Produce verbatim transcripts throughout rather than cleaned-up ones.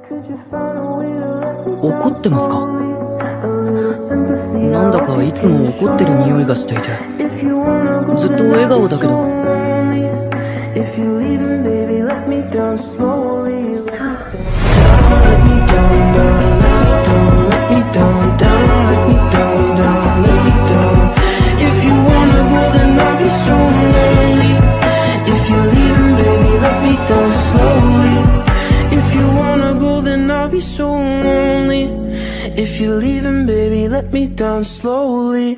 怒ってますか？なんだかいつも怒ってる匂いがしていて、ずっと笑顔だけど。 So lonely. If you're leaving, baby, let me down slowly.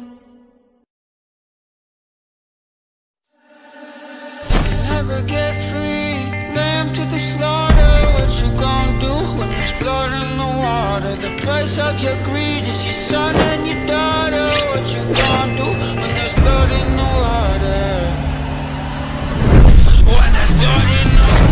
You'll never get free, lamb to the slaughter. What you gon' do when there's blood in the water? The price of your greed is your son and your daughter. What you gon' do when there's blood in the water? When there's blood in the water.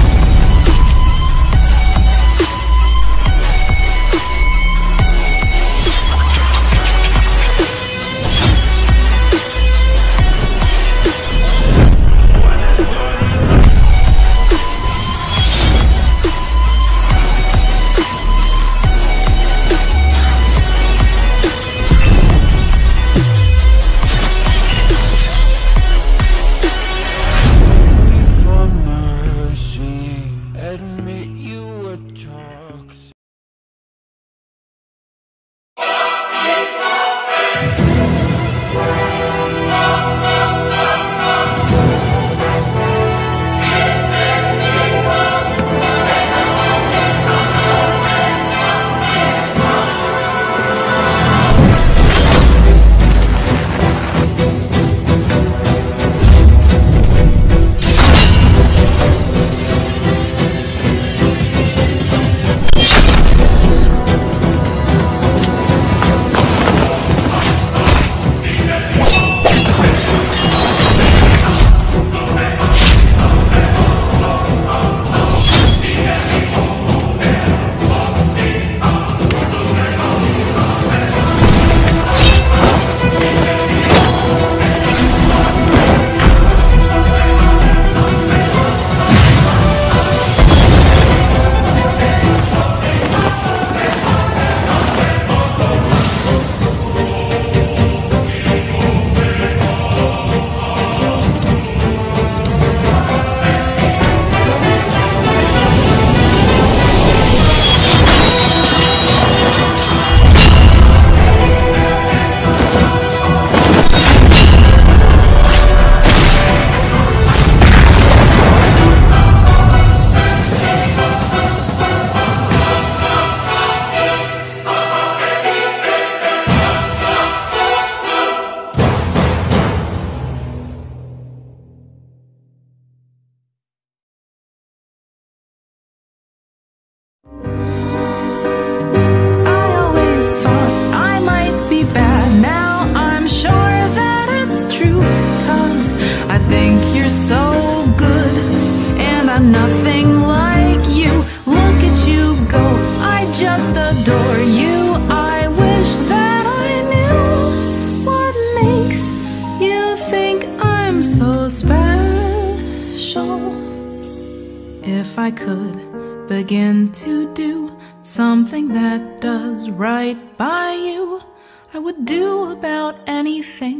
If I could begin to do something that does right by you, I would do about anything.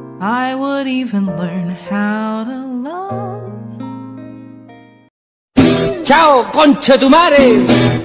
I would even learn how to love. Ciao, concha tu madre!